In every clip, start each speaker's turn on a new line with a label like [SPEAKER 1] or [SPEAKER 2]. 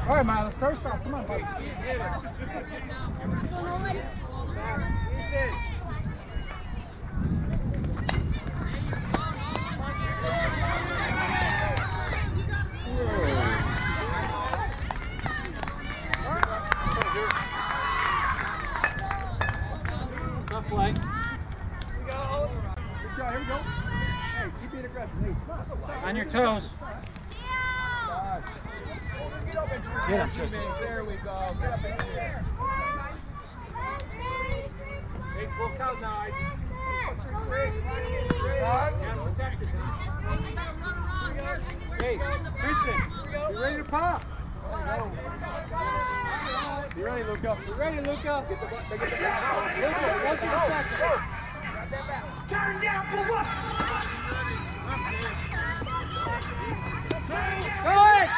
[SPEAKER 1] All right, Miles, start stop. Come on, buddy.
[SPEAKER 2] Tough play.
[SPEAKER 1] Good job, here we go. Hey, keep being aggressive. Hey,
[SPEAKER 2] On your toes.
[SPEAKER 1] Get up, Tristan. There we go. Get up in here. Hey, full count now, Isaac. Hey, Tristan, you ready to pop? You ready, Luca? You ready, Luca? Get the ball. Get the ball. Luca, 1 second. Turn down for what? Go ahead!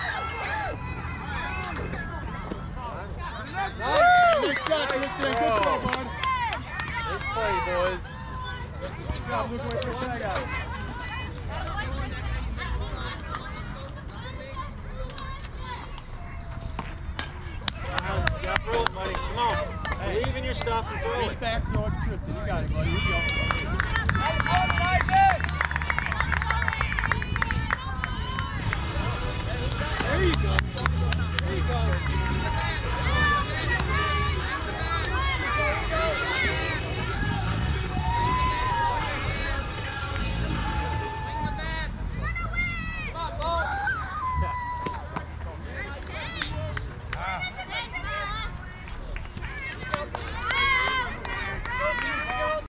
[SPEAKER 1] Nice shot, Tristan. Good ball, bud. Nice play, boys. Good job, Luca. Wait for a tag out.
[SPEAKER 2] Roll, buddy. Come on. Believe in your stuff and throw it.
[SPEAKER 1] Back towards Tristan. You got it, buddy. Here we go.